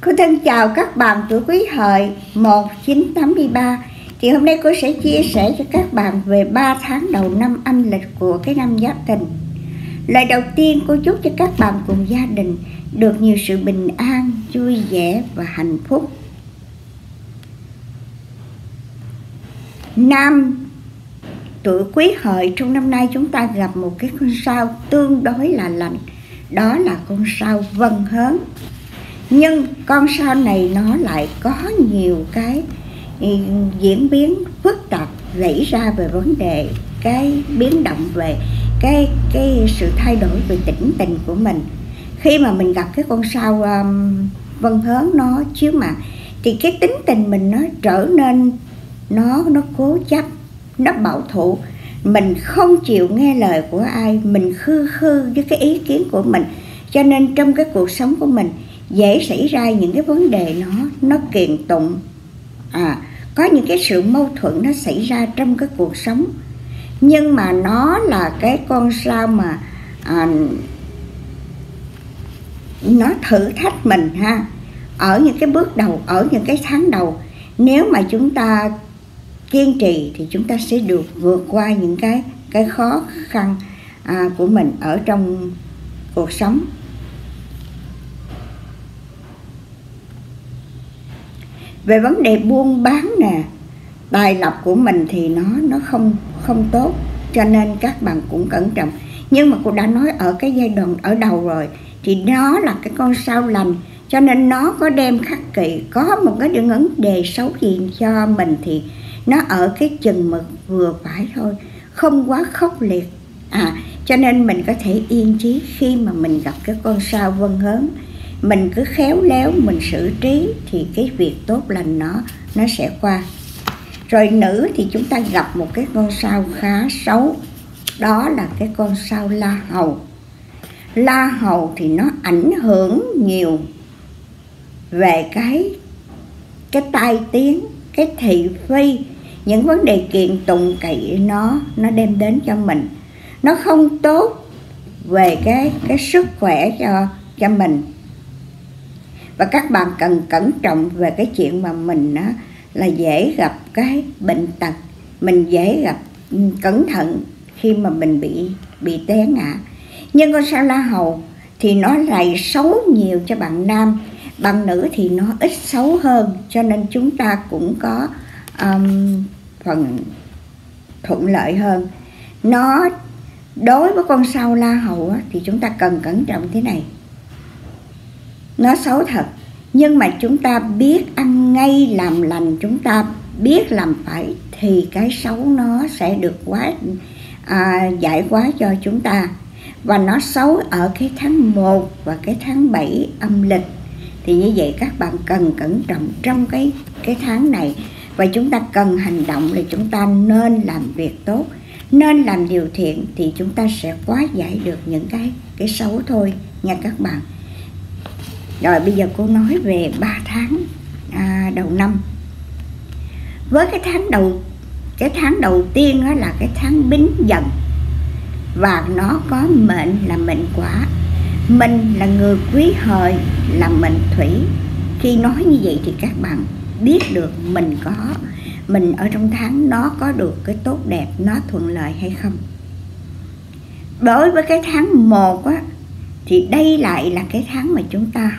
Cô thân chào các bạn tuổi Quý Hợi 1983. Thì hôm nay cô sẽ chia sẻ cho các bạn về 3 tháng đầu năm âm lịch của cái năm Giáp Thìn. Lời đầu tiên cô chúc cho các bạn cùng gia đình được nhiều sự bình an, vui vẻ và hạnh phúc. Nam tuổi Quý Hợi trong năm nay chúng ta gặp một cái con sao tương đối là lành. Đó là con sao Vân Hớn. Nhưng con sao này nó lại có nhiều cái diễn biến phức tạp xảy ra về vấn đề cái biến động về cái sự thay đổi về tính tình của mình. Khi mà mình gặp cái con sao Vân Hớn nó chiếu mạng thì cái tính tình mình nó trở nên nó cố chấp, nó bảo thủ, mình không chịu nghe lời của ai, mình khư với cái ý kiến của mình. Cho nên trong cái cuộc sống của mình dễ xảy ra những cái vấn đề nó kiện tụng, có những cái sự mâu thuẫn nó xảy ra trong cái cuộc sống. Nhưng mà nó là cái con sao mà nó thử thách mình ha. Ở những cái bước đầu, ở những cái tháng đầu, nếu mà chúng ta kiên trì thì chúng ta sẽ được vượt qua những cái khó khăn của mình ở trong cuộc sống. Về vấn đề buôn bán nè, tài lộc của mình thì nó không tốt, cho nên các bạn cũng cẩn trọng. Nhưng mà cô đã nói ở cái giai đoạn ở đầu rồi, thì nó là cái con sao lành, cho nên nó có đem khắc kỵ, có một cái những vấn đề xấu gì cho mình thì nó ở cái chừng mực vừa phải thôi, không quá khốc liệt. Cho nên mình có thể yên chí khi mà mình gặp cái con sao Vân Hớn. Mình cứ khéo léo mình xử trí thì cái việc tốt lành nó sẽ qua. Rồi nữ thì chúng ta gặp một cái con sao khá xấu, đó là cái con sao La Hầu. La Hầu thì nó ảnh hưởng nhiều về cái tai tiếng, cái thị phi, những vấn đề kiện tụng cậy nó đem đến cho mình. Nó không tốt về cái sức khỏe cho mình. Và các bạn cần cẩn trọng về cái chuyện mà mình là dễ gặp cái bệnh tật, mình dễ gặp, cẩn thận khi mà mình bị té ngã. Nhưng con sao La Hầu thì nó lại xấu nhiều cho bạn nam, bạn nữ thì nó ít xấu hơn, cho nên chúng ta cũng có phần thuận lợi hơn. Nó đối với con sao La Hầu thì chúng ta cần cẩn trọng thế này. Nó xấu thật, nhưng mà chúng ta biết ăn ngay làm lành, chúng ta biết làm phải thì cái xấu nó sẽ được giải hóa cho chúng ta. Và nó xấu ở cái tháng 1 và cái tháng 7 âm lịch. Thì như vậy các bạn cần cẩn trọng trong cái tháng này. Và chúng ta cần hành động là chúng ta nên làm việc tốt, nên làm điều thiện thì chúng ta sẽ hóa giải được những cái xấu thôi nha các bạn. Rồi bây giờ cô nói về 3 tháng đầu năm. Với cái tháng đầu tiên đó là cái tháng Bính Dần, và nó có mệnh là mệnh Quả. Mình là người Quý Hợi là mệnh Thủy. Khi nói như vậy thì các bạn biết được mình ở trong tháng nó có được cái tốt đẹp, nó thuận lợi hay không. Đối với cái tháng 1 á, thì đây lại là cái tháng mà chúng ta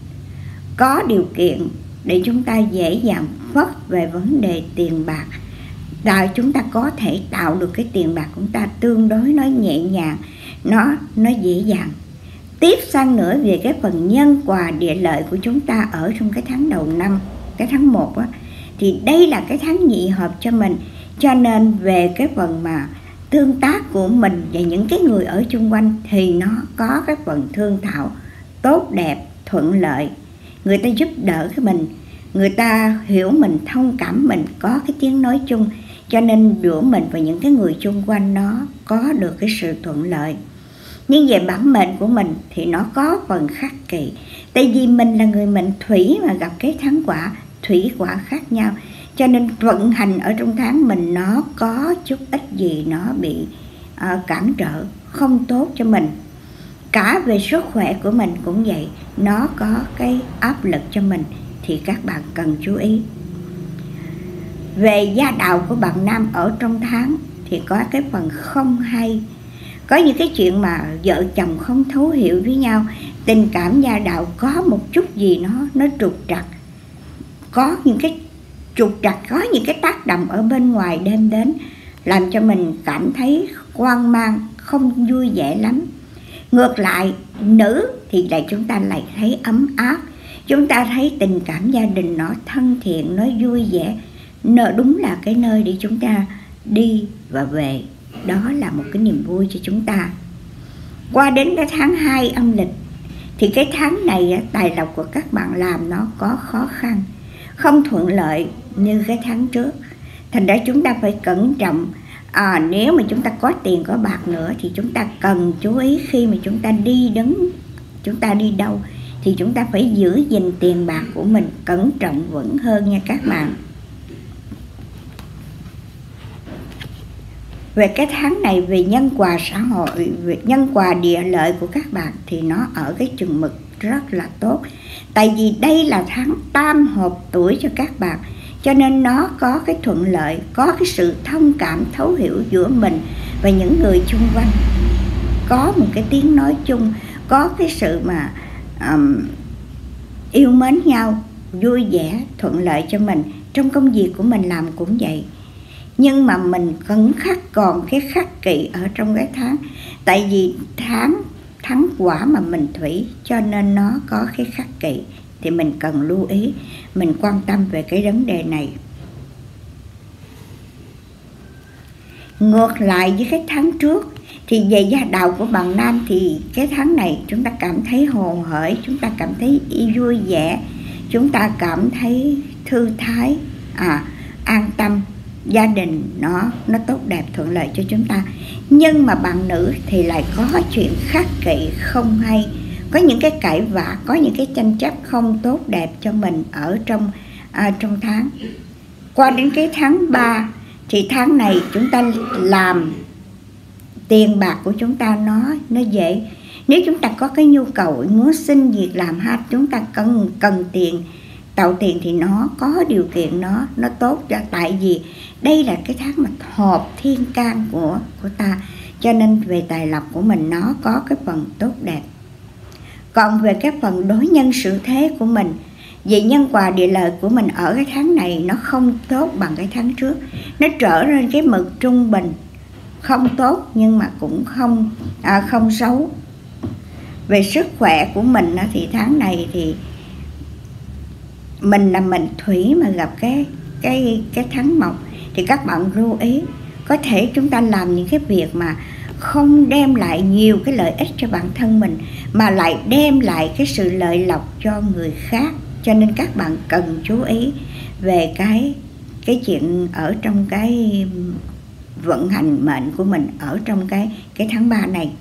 có điều kiện để chúng ta dễ dàng vất về vấn đề tiền bạc. Chúng ta có thể tạo được cái tiền bạc của chúng ta tương đối nó nhẹ nhàng, nó dễ dàng. Tiếp sang nữa về cái phần nhân quả địa lợi của chúng ta ở trong cái tháng đầu năm, cái tháng 1 á, thì đây là cái tháng nhị hợp cho mình. Cho nên về cái phần mà tương tác của mình và những cái người ở chung quanh thì nó có cái phần thương thảo tốt đẹp, thuận lợi. Người ta giúp đỡ mình, người ta hiểu mình, thông cảm mình, có cái tiếng nói chung. Cho nên giữa mình và những cái người chung quanh nó có được cái sự thuận lợi. Nhưng về bản mệnh của mình thì nó có phần khắc kỵ. Tại vì mình là người mệnh Thủy mà gặp cái tháng Quả, Thủy Quả khác nhau. Cho nên vận hành ở trong tháng mình nó có chút ít gì nó bị cản trở, không tốt cho mình. Cả về sức khỏe của mình cũng vậy, nó có cái áp lực cho mình thì các bạn cần chú ý. Về gia đạo của bạn nam ở trong tháng thì có cái phần không hay. Có những cái chuyện mà vợ chồng không thấu hiểu với nhau, tình cảm gia đạo có một chút gì nó trục trặc. Có những cái trục trặc, có những cái tác động ở bên ngoài đem đến, làm cho mình cảm thấy hoang mang, không vui vẻ lắm. Ngược lại, nữ thì lại chúng ta lại thấy ấm áp, chúng ta thấy tình cảm gia đình nó thân thiện, nó vui vẻ. Đúng là cái nơi để chúng ta đi và về. Đó là một cái niềm vui cho chúng ta. Qua đến cái tháng 2 âm lịch thì cái tháng này tài lộc của các bạn làm nó có khó khăn, không thuận lợi như cái tháng trước. Thành ra chúng ta phải cẩn trọng. Nếu mà chúng ta có tiền có bạc nữa thì chúng ta cần chú ý khi mà chúng ta chúng ta đi đâu thì chúng ta phải giữ gìn tiền bạc của mình cẩn trọng vững hơn nha các bạn. Về cái tháng này, về nhân quả xã hội, về nhân quả địa lợi của các bạn thì nó ở cái chừng mực rất là tốt. Tại vì đây là tháng tam hợp tuổi cho các bạn, cho nên nó có cái thuận lợi, có cái sự thông cảm thấu hiểu giữa mình và những người xung quanh. Có một cái tiếng nói chung, có cái sự mà yêu mến nhau, vui vẻ, thuận lợi cho mình. Trong công việc của mình làm cũng vậy. Nhưng mà mình còn cái khắc kỵ ở trong cái tháng. Tại vì tháng quả mà mình thủy, cho nên nó có cái khắc kỵ. Thì mình cần lưu ý, mình quan tâm về cái vấn đề này. Ngược lại với cái tháng trước thì về gia đạo của bạn nam thì cái tháng này chúng ta cảm thấy hồ hởi, chúng ta cảm thấy vui vẻ, chúng ta cảm thấy thư thái, an tâm. Gia đình nó tốt đẹp thuận lợi cho chúng ta. Nhưng mà bạn nữ thì lại có chuyện khắc kỵ không hay, có những cái cãi vã, có những cái tranh chấp không tốt đẹp cho mình ở trong tháng. Qua đến cái tháng 3 thì tháng này chúng ta làm tiền bạc của chúng ta nó dễ. Nếu chúng ta có cái nhu cầu muốn xin việc làm chúng ta cần tiền, tạo tiền thì nó có điều kiện, nó tốt cho. Tại vì đây là cái tháng mà hợp thiên can của ta, cho nên về tài lộc của mình nó có cái phần tốt đẹp. Còn về cái phần đối nhân xử thế của mình, về nhân quả địa lợi của mình ở cái tháng này nó không tốt bằng cái tháng trước. Nó trở lên cái mực trung bình, không tốt nhưng mà cũng không xấu. Về sức khỏe của mình thì tháng này thì mình là mệnh thủy mà gặp cái tháng mộc thì các bạn lưu ý, có thể chúng ta làm những cái việc mà không đem lại nhiều cái lợi ích cho bản thân mình mà lại đem lại cái sự lợi lộc cho người khác. Cho nên các bạn cần chú ý về cái chuyện ở trong cái vận hành mệnh của mình ở trong cái tháng 3 này.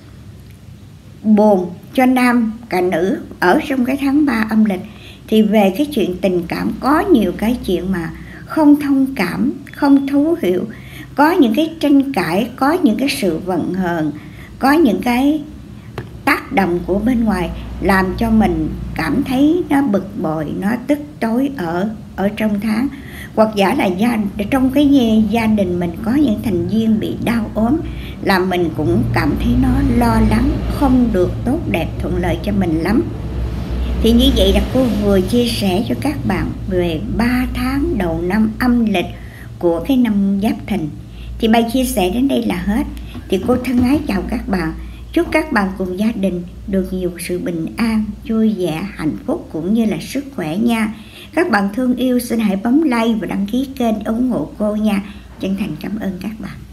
Buồn cho nam cả nữ ở trong cái tháng 3 âm lịch thì về cái chuyện tình cảm có nhiều cái chuyện mà không thông cảm, không thấu hiểu, có những cái tranh cãi, có những cái sự vận hờn, có những cái tác động của bên ngoài làm cho mình cảm thấy nó bực bội, nó tức tối ở trong tháng. Hoặc giả là trong cái gia đình mình có những thành viên bị đau ốm, làm mình cũng cảm thấy nó lo lắng, không được tốt đẹp thuận lợi cho mình lắm. Thì như vậy là cô vừa chia sẻ cho các bạn về 3 tháng đầu năm âm lịch của cái năm Giáp Thìn. Thì bài chia sẻ đến đây là hết. Thì cô thân ái chào các bạn. Chúc các bạn cùng gia đình được nhiều sự bình an, vui vẻ, hạnh phúc cũng như là sức khỏe nha. Các bạn thương yêu xin hãy bấm like và đăng ký kênh ủng hộ cô nha. Chân thành cảm ơn các bạn.